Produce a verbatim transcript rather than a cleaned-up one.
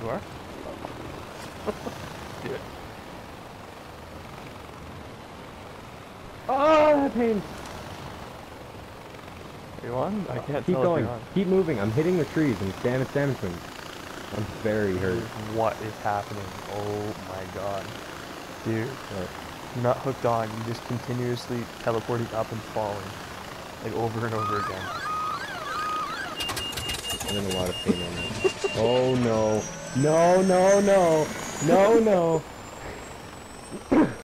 You are? Do it. Oh, that pain! Are you on? I can't Keep tell going. if you're on. Keep moving. I'm hitting the trees and damn it, damage swings. I'm very hurt. What is happening? Oh my god. Dude, What? you're not hooked on. You're just continuously teleporting up and falling. Like over and over again. I'm in a lot of pain on this. Oh no. No, no, no. No, no.